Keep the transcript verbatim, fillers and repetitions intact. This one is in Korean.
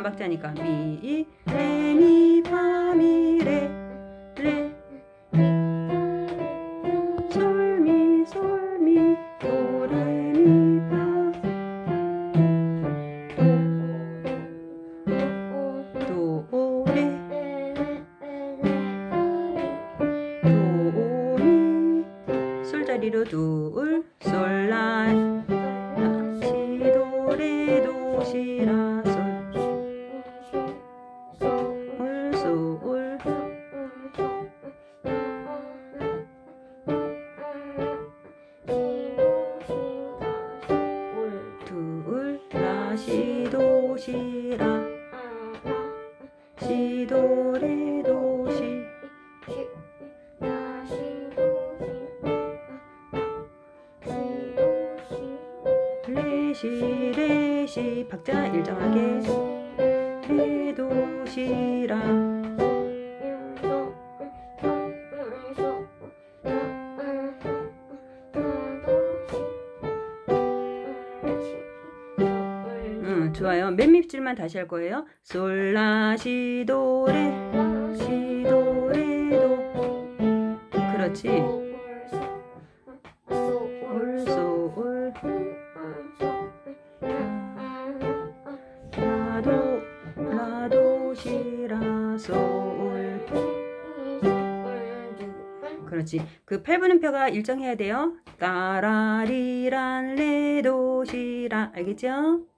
한 박자니까 미, 레, 미, 파, 미, 레, 레, 솔, 미, 솔, 미, 도, 레, 미, 파, 도, 도, 레, 도, 미, 솔자리로 둘, 솔, 라, 시, 도, 레, 도, 시, 라, 솔, 솔, 솔, 둘, 라, 시, 도, 시, 라, 시, 도, 레, 도, 시, 레, 시, 레, 시, 박자 일정하게, 레, 도, 시, 라, 음, 좋아요. 맨 밑줄만 다시 할 거예요. 솔, 라, 시, 도, 레, 시, 도, 레, 도. 그렇지. 솔, 솔, 라, 도, 라, 도, 시, 라, 솔. 그렇지. 그 팔 분음표가 일정해야 돼요. 따라리란, 레, 도, 시, 라. 알겠죠?